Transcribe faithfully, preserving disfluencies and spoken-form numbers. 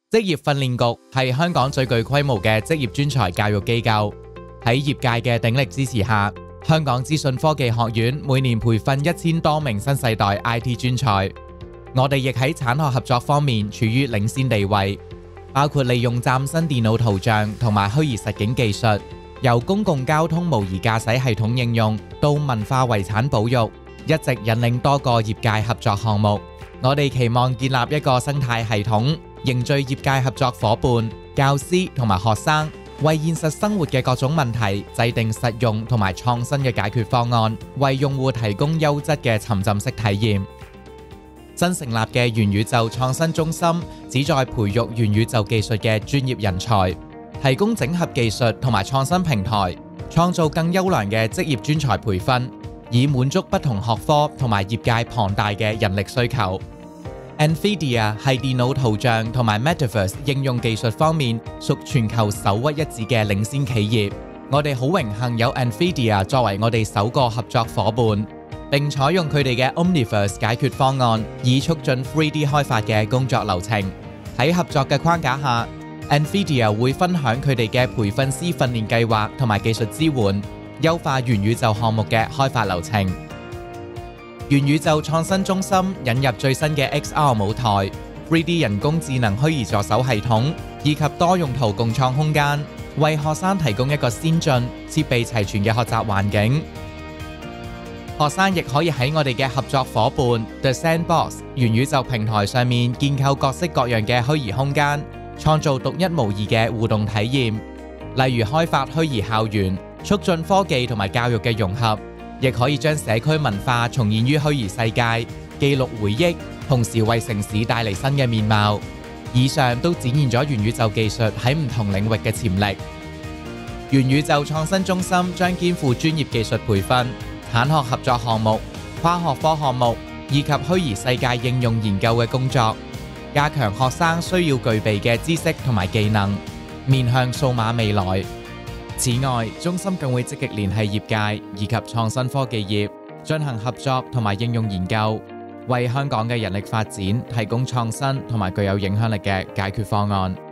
職業訓練局係香港最具規模嘅職業專才教育機構。喺業界嘅鼎力支持下，香港資訊科技學院每年培訓一千多名新世代 I T 專才。我哋亦喺產學合作方面處於領先地位，包括利用嶄新電腦圖像同埋虛擬實境技術，由公共交通模擬駕駛系統應用到文化遺產保育，一直引領多個業界合作項目。我哋期望建立一個生態系統，凝聚業界合作夥伴、教師同埋學生，為現實生活嘅各種問題制定實用同埋創新嘅解決方案，為用戶提供優質嘅沉浸式體驗。新成立嘅元宇宙創新中心旨在培育元宇宙技術嘅專業人才，提供整合技術同埋創新平台，創造更優良嘅職業專才培訓，以滿足不同學科同埋業界龐大嘅人力需求。NVIDIA 係電腦圖像同埋 Metaverse 應用技術方面屬全球首屈一指嘅領先企業。我哋好榮幸有 NVIDIA 作為我哋首個合作夥伴，並採用佢哋嘅 Omniverse 解決方案，以促進 三 D 開發嘅工作流程。喺合作嘅框架下， NVIDIA 會分享佢哋嘅培訓師訓練計劃同埋技術支援，優化元宇宙項目嘅開發流程。元宇宙創新中心引入最新嘅 X R 舞台、三 D 人工智能虛擬助手系統以及多用途共創空間，為學生提供一個先進、設備齊全嘅學習環境。學生亦可以喺我哋嘅合作夥伴 The Sandbox 元宇宙平台上面建構各式各樣嘅虛擬空間，創造獨一無二嘅互動體驗，例如開發虛擬校園，促進科技同埋教育嘅融合。亦可以將社區文化重現於虛擬世界，記錄回憶，同時為城市帶嚟新嘅面貌。以上都展現咗元宇宙技術喺唔同領域嘅潛力。元宇宙創新中心將肩負專業技術培訓、產學合作項目、跨學科項目以及虛擬世界應用研究嘅工作，加強學生需要具備嘅知識同埋技能，面向數碼未來。此外，中心更會積極聯繫業界以及創新科技業，進行合作同埋應用研究，為香港嘅人力發展提供創新同埋具有影響力嘅解決方案。